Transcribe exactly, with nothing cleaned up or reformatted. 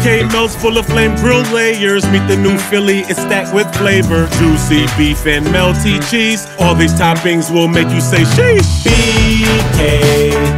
K melts full of flame grill layers. Meet the new Philly, it's stacked with flavor. Juicy beef and melty cheese. All these toppings will make you say sheesh. B K